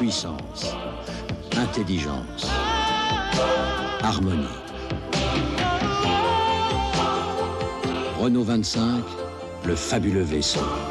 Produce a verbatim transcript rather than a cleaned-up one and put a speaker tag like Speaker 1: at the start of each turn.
Speaker 1: Puissance, intelligence, harmonie. Renault vingt-cinq, le fabuleux vaisseau.